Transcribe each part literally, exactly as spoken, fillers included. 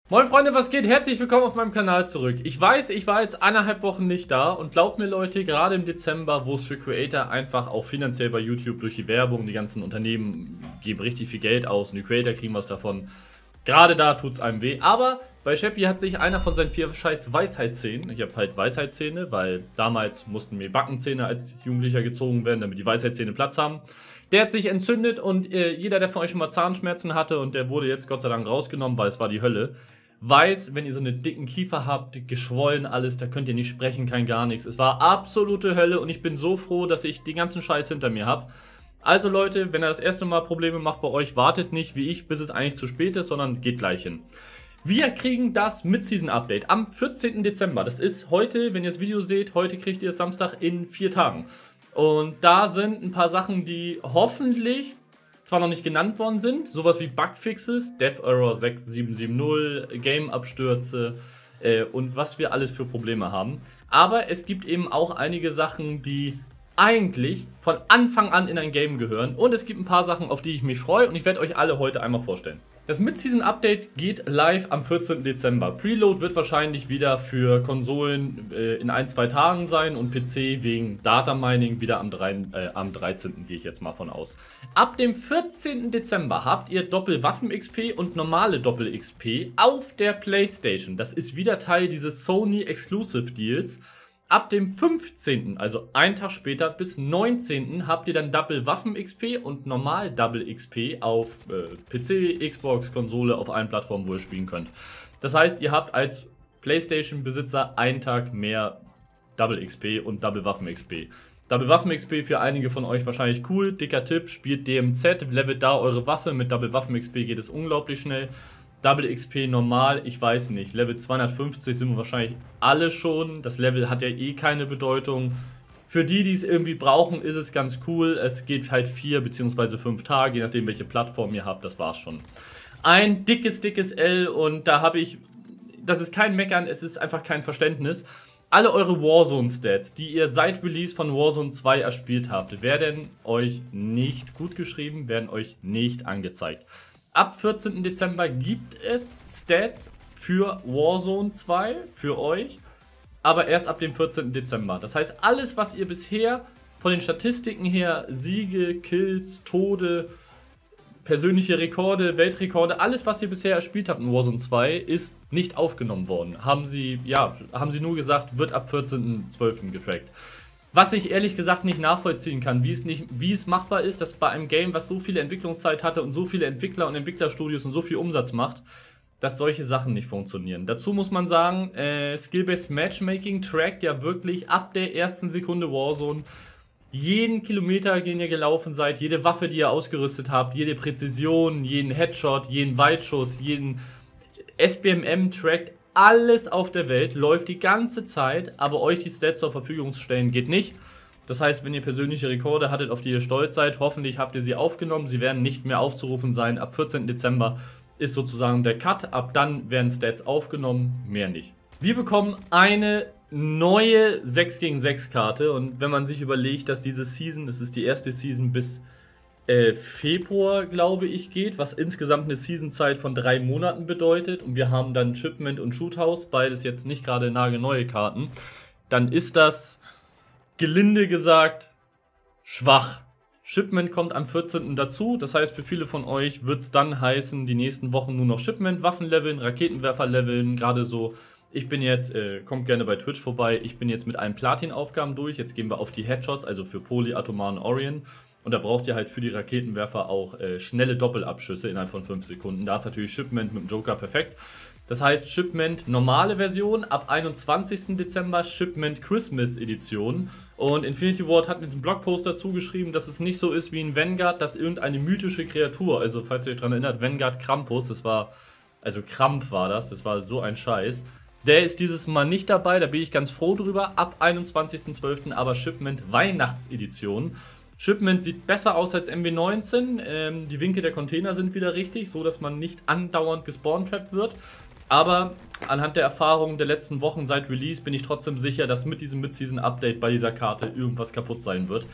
Moin Freunde, was geht? Herzlich willkommen auf meinem Kanal zurück. Ich weiß, ich war jetzt eineinhalb Wochen nicht da und glaubt mir Leute, gerade im Dezember, wo es für Creator einfach auch finanziell bei YouTube durch die Werbung, die ganzen Unternehmen geben richtig viel Geld aus und die Creator kriegen was davon. Gerade da tut es einem weh, aber bei Sheppy hat sich einer von seinen vier scheiß Weisheitszähnen, ich habe halt Weisheitszähne, weil damals mussten mir Backenzähne als Jugendlicher gezogen werden, damit die Weisheitszähne Platz haben. Der hat sich entzündet und äh, jeder, der von euch schon mal Zahnschmerzen hatte und der wurde jetzt Gott sei Dank rausgenommen, weil es war die Hölle, weiß, wenn ihr so einen dicken Kiefer habt, geschwollen alles, da könnt ihr nicht sprechen, kein gar nichts. Es war absolute Hölle und ich bin so froh, dass ich den ganzen Scheiß hinter mir habe. Also Leute, wenn ihr das erste Mal Probleme macht bei euch, wartet nicht wie ich, bis es eigentlich zu spät ist, sondern geht gleich hin. Wir kriegen das Mid-Season-Update am vierzehnten Dezember. Das ist heute, wenn ihr das Video seht, heute kriegt ihr es Samstag in vier Tagen. Und da sind ein paar Sachen, die hoffentlich zwar noch nicht genannt worden sind, sowas wie Bugfixes, Dev Error sechs sieben sieben null, Game-Abstürze äh, und was wir alles für Probleme haben. Aber es gibt eben auch einige Sachen, die eigentlich von Anfang an in ein Game gehören. Und es gibt ein paar Sachen, auf die ich mich freue und ich werde euch alle heute einmal vorstellen. Das Mid-Season-Update geht live am vierzehnten Dezember. Preload wird wahrscheinlich wieder für Konsolen äh, in ein, zwei Tagen sein und P C wegen Data Mining wieder am, drei, äh, am dreizehnten gehe ich jetzt mal von aus. Ab dem vierzehnten Dezember habt ihr Doppel-Waffen-X P und normale Doppel-X P auf der PlayStation. Das ist wieder Teil dieses Sony Exclusive Deals. Ab dem fünfzehnten, also einen Tag später, bis neunzehnten habt ihr dann Double Waffen X P und normal Double X P auf äh, P C, Xbox, Konsole, auf allen Plattformen, wo ihr spielen könnt. Das heißt, ihr habt als PlayStation-Besitzer einen Tag mehr Double X P und Double Waffen X P. Double Waffen X P für einige von euch wahrscheinlich cool, dicker Tipp, spielt D M Z, levelt da eure Waffe, mit Double Waffen X P geht es unglaublich schnell. Double X P normal, ich weiß nicht. Level zweihundertfünfzig sind wir wahrscheinlich alle schon. Das Level hat ja eh keine Bedeutung. Für die, die es irgendwie brauchen, ist es ganz cool. Es geht halt vier bzw. fünf Tage, je nachdem welche Plattform ihr habt, das war's schon. Ein dickes, dickes L und da habe ich, das ist kein Meckern, es ist einfach kein Verständnis. Alle eure Warzone-Stats, die ihr seit Release von Warzone zwei erspielt habt, werden euch nicht gut geschrieben, werden euch nicht angezeigt. Ab vierzehnten Dezember gibt es Stats für Warzone zwei, für euch, aber erst ab dem vierzehnten Dezember. Das heißt, alles, was ihr bisher von den Statistiken her, Siege, Kills, Tode, persönliche Rekorde, Weltrekorde, alles, was ihr bisher erspielt habt in Warzone zwei, ist nicht aufgenommen worden. Haben sie, ja, haben sie nur gesagt, wird ab vierzehnten zwölften getrackt. Was ich ehrlich gesagt nicht nachvollziehen kann, wie es, nicht, wie es machbar ist, dass bei einem Game, was so viele Entwicklungszeit hatte und so viele Entwickler und Entwicklerstudios und so viel Umsatz macht, dass solche Sachen nicht funktionieren. Dazu muss man sagen, äh, Skill-Based Matchmaking trackt ja wirklich ab der ersten Sekunde Warzone jeden Kilometer, den ihr gelaufen seid, jede Waffe, die ihr ausgerüstet habt, jede Präzision, jeden Headshot, jeden Weitschuss, jeden S B M M trackt alles auf der Welt, läuft die ganze Zeit, aber euch die Stats zur Verfügung zu stellen geht nicht. Das heißt, wenn ihr persönliche Rekorde hattet, auf die ihr stolz seid, hoffentlich habt ihr sie aufgenommen, sie werden nicht mehr aufzurufen sein. Ab vierzehnten Dezember ist sozusagen der Cut, ab dann werden Stats aufgenommen, mehr nicht. Wir bekommen eine neue sechs gegen sechs Karte und wenn man sich überlegt, dass diese Season, das ist die erste Season bis Äh, Februar, glaube ich, geht, was insgesamt eine Seasonzeit von drei Monaten bedeutet und wir haben dann Shipment und Shoothouse, beides jetzt nicht gerade nagelneue Karten, dann ist das, gelinde gesagt, schwach. Shipment kommt am vierzehnten dazu, das heißt für viele von euch wird es dann heißen, die nächsten Wochen nur noch Shipment, Waffen leveln, Raketenwerfer leveln, gerade so. Ich bin jetzt, äh, kommt gerne bei Twitch vorbei, ich bin jetzt mit allen Platin-Aufgaben durch, jetzt gehen wir auf die Headshots, also für Poly, Atomar und Orion. Und da braucht ihr halt für die Raketenwerfer auch äh, schnelle Doppelabschüsse innerhalb von fünf Sekunden. Da ist natürlich Shipment mit dem Joker perfekt. Das heißt Shipment normale Version ab einundzwanzigsten Dezember, Shipment Christmas Edition. Und Infinity Ward hat in diesem Blogpost dazu geschrieben, dass es nicht so ist wie in Vanguard, dass irgendeine mythische Kreatur, also falls ihr euch daran erinnert, Vanguard Krampus, das war, also Krampf war das, das war so ein Scheiß. Der ist dieses Mal nicht dabei, da bin ich ganz froh drüber, ab einundzwanzigsten zwölften aber Shipment Weihnachtsedition. Shipment sieht besser aus als M W neunzehn, ähm, die Winkel der Container sind wieder richtig, so dass man nicht andauernd gespawntrappt wird. Aber anhand der Erfahrungen der letzten Wochen seit Release bin ich trotzdem sicher, dass mit diesem Mid-Season-Update bei dieser Karte irgendwas kaputt sein wird.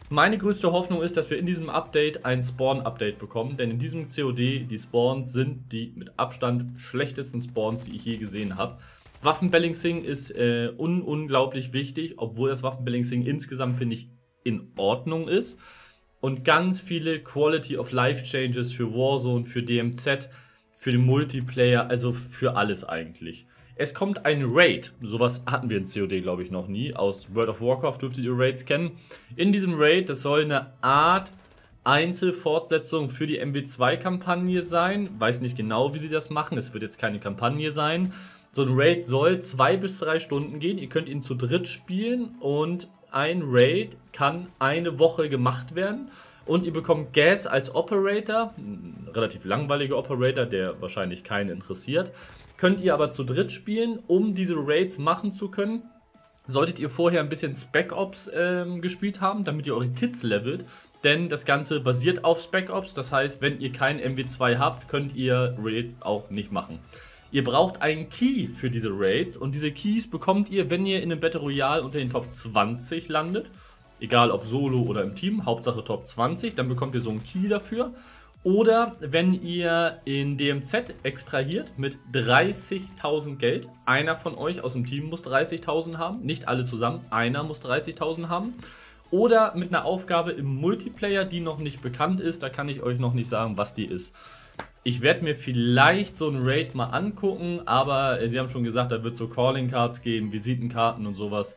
Meine größte Hoffnung ist, dass wir in diesem Update ein Spawn-Update bekommen, denn in diesem C O D, die Spawns sind die mit Abstand schlechtesten Spawns, die ich je gesehen habe. Waffenbalancing ist äh, un unglaublich wichtig, obwohl das Waffenbalancing insgesamt, finde ich, in Ordnung ist. Und ganz viele Quality of Life Changes für Warzone, für D M Z, für den Multiplayer, also für alles eigentlich. Es kommt ein Raid, sowas hatten wir in C O D, glaube ich, noch nie. Aus World of Warcraft dürftet ihr Raids kennen. In diesem Raid, das soll eine Art Einzelfortsetzung für die M W zwei Kampagne sein. Weiß nicht genau, wie sie das machen, es wird jetzt keine Kampagne sein. So ein Raid soll zwei bis drei Stunden gehen, ihr könnt ihn zu dritt spielen und ein Raid kann eine Woche gemacht werden. Und ihr bekommt Gas als Operator, ein relativ langweiliger Operator, der wahrscheinlich keinen interessiert. Könnt ihr aber zu dritt spielen, um diese Raids machen zu können. Solltet ihr vorher ein bisschen Spec Ops ähm, gespielt haben, damit ihr eure Kids levelt. Denn das Ganze basiert auf Spec Ops, das heißt, wenn ihr kein M W zwei habt, könnt ihr Raids auch nicht machen. Ihr braucht einen Key für diese Raids und diese Keys bekommt ihr, wenn ihr in einem Battle Royale unter den Top zwanzig landet. Egal ob solo oder im Team, Hauptsache Top zwanzig, dann bekommt ihr so einen Key dafür. Oder wenn ihr in D M Z extrahiert mit dreißigtausend Geld. Einer von euch aus dem Team muss dreißigtausend haben, nicht alle zusammen, einer muss dreißigtausend haben. Oder mit einer Aufgabe im Multiplayer, die noch nicht bekannt ist, da kann ich euch noch nicht sagen, was die ist. Ich werde mir vielleicht so einen Raid mal angucken, aber sie haben schon gesagt, da wird so Calling Cards geben, Visitenkarten und sowas.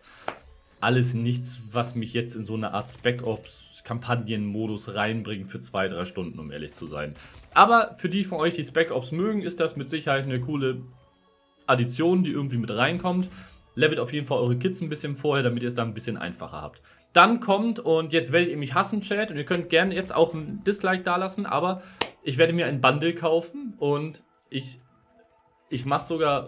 Alles nichts, was mich jetzt in so eine Art Spec Ops Kampagnenmodus reinbringen für zwei, drei Stunden, um ehrlich zu sein. Aber für die von euch, die Spec Ops mögen, ist das mit Sicherheit eine coole Addition, die irgendwie mit reinkommt. Levelt auf jeden Fall eure Kids ein bisschen vorher, damit ihr es dann ein bisschen einfacher habt. Dann kommt, und jetzt werdet ihr mich hassen, Chat, und ihr könnt gerne jetzt auch ein Dislike dalassen, aber ich werde mir ein Bundle kaufen und ich, ich mache es sogar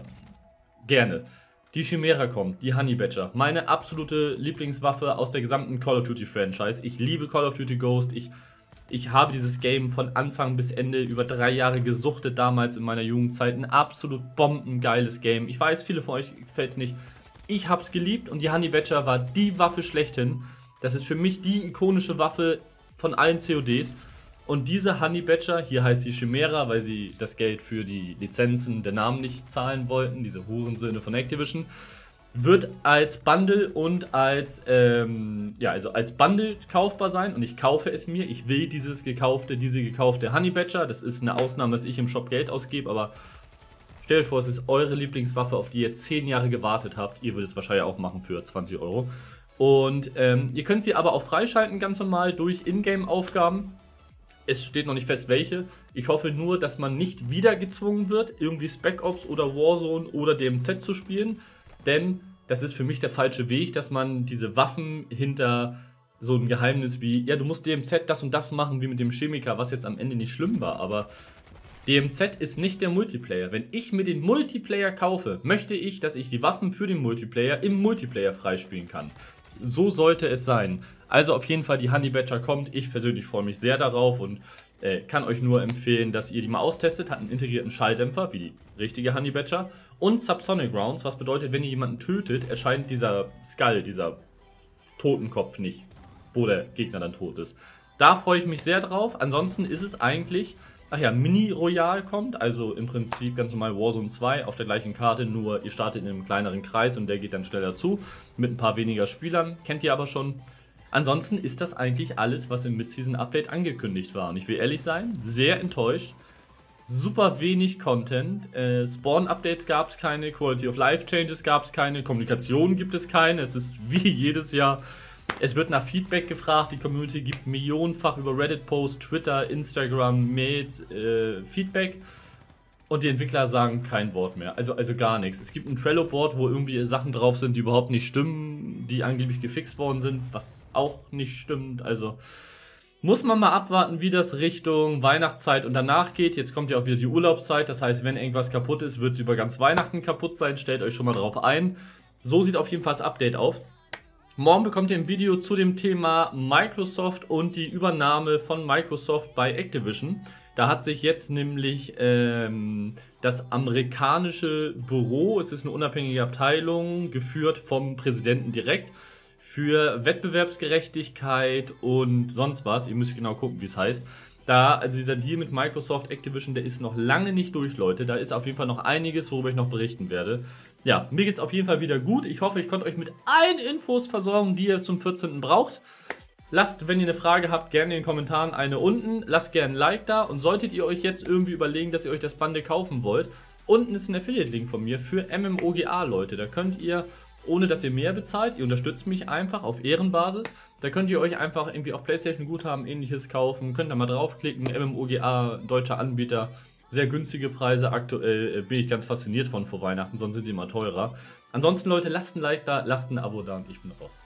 gerne. Die Chimera kommt, die Honey Badger, meine absolute Lieblingswaffe aus der gesamten Call of Duty Franchise. Ich liebe Call of Duty Ghost, ich, ich habe dieses Game von Anfang bis Ende über drei Jahre gesuchtet damals in meiner Jugendzeit. Ein absolut bombengeiles Game. Ich weiß, viele von euch gefällt es nicht. Ich habe es geliebt und die Honey Badger war die Waffe schlechthin. Das ist für mich die ikonische Waffe von allen C O Ds. Und diese Honey Badger, hier heißt sie Chimera, weil sie das Geld für die Lizenzen der Namen nicht zahlen wollten, diese Hurensöhne von Activision, wird als Bundle und als, ähm, ja, also als Bundle kaufbar sein und ich kaufe es mir. Ich will dieses gekaufte, diese gekaufte Honey Badger. Das ist eine Ausnahme, dass ich im Shop Geld ausgebe, aber stellt euch vor, es ist eure Lieblingswaffe, auf die ihr zehn Jahre gewartet habt. Ihr würdet es wahrscheinlich auch machen für zwanzig Euro. Und ähm, ihr könnt sie aber auch freischalten, ganz normal, durch Ingame-Aufgaben. Es steht noch nicht fest, welche. Ich hoffe nur, dass man nicht wieder gezwungen wird, irgendwie Spec Ops oder Warzone oder D M Z zu spielen. Denn das ist für mich der falsche Weg, dass man diese Waffen hinter so ein Geheimnis wie, ja, du musst D M Z das und das machen, wie mit dem Chemiker, was jetzt am Ende nicht schlimm war. Aber D M Z ist nicht der Multiplayer. Wenn ich mir den Multiplayer kaufe, möchte ich, dass ich die Waffen für den Multiplayer im Multiplayer freispielen kann. So sollte es sein. Also auf jeden Fall, die Honey Badger kommt. Ich persönlich freue mich sehr darauf und äh, kann euch nur empfehlen, dass ihr die mal austestet. Hat einen integrierten Schalldämpfer, wie die richtige Honey Badger. Und Subsonic Rounds, was bedeutet, wenn ihr jemanden tötet, erscheint dieser Skull, dieser Totenkopf nicht, wo der Gegner dann tot ist. Da freue ich mich sehr drauf. Ansonsten ist es eigentlich, ach ja, Mini Royale kommt, also im Prinzip ganz normal Warzone zwei auf der gleichen Karte, nur ihr startet in einem kleineren Kreis und der geht dann schneller zu, mit ein paar weniger Spielern, kennt ihr aber schon. Ansonsten ist das eigentlich alles, was im Mid-Season-Update angekündigt war. Und ich will ehrlich sein, sehr enttäuscht. Super wenig Content. Äh, Spawn-Updates gab es keine, Quality of Life Changes gab es keine, Kommunikation gibt es keine. Es ist wie jedes Jahr. Es wird nach Feedback gefragt, die Community gibt millionenfach über Reddit-Posts, Twitter, Instagram, Mails äh, Feedback. Und die Entwickler sagen kein Wort mehr, also, also gar nichts. Es gibt ein Trello-Board, wo irgendwie Sachen drauf sind, die überhaupt nicht stimmen, die angeblich gefixt worden sind, was auch nicht stimmt. Also muss man mal abwarten, wie das Richtung Weihnachtszeit und danach geht. Jetzt kommt ja auch wieder die Urlaubszeit, das heißt, wenn irgendwas kaputt ist, wird es über ganz Weihnachten kaputt sein. Stellt euch schon mal drauf ein. So sieht auf jeden Fall das Update auf. Morgen bekommt ihr ein Video zu dem Thema Microsoft und die Übernahme von Microsoft bei Activision. Da hat sich jetzt nämlich ähm, das amerikanische Büro, es ist eine unabhängige Abteilung, geführt vom Präsidenten direkt, für Wettbewerbsgerechtigkeit und sonst was. Ihr müsst genau gucken, wie es heißt. Da, also dieser Deal mit Microsoft Activision, der ist noch lange nicht durch, Leute. Da ist auf jeden Fall noch einiges, worüber ich noch berichten werde. Ja, mir geht's auf jeden Fall wieder gut. Ich hoffe, ich konnte euch mit allen Infos versorgen, die ihr zum vierzehnten braucht. Lasst, wenn ihr eine Frage habt, gerne in den Kommentaren eine unten. Lasst gerne ein Like da. Und solltet ihr euch jetzt irgendwie überlegen, dass ihr euch das Bundle kaufen wollt, unten ist ein Affiliate-Link von mir für MMOGA, Leute. Da könnt ihr, ohne dass ihr mehr bezahlt, ihr unterstützt mich einfach auf Ehrenbasis. Da könnt ihr euch einfach irgendwie auf PlayStation Guthaben ähnliches kaufen. Könnt ihr mal draufklicken. MMOGA, deutscher Anbieter. Sehr günstige Preise. Aktuell bin ich ganz fasziniert von vor Weihnachten, sonst sind die immer teurer. Ansonsten, Leute, lasst ein Like da, lasst ein Abo da und ich bin raus.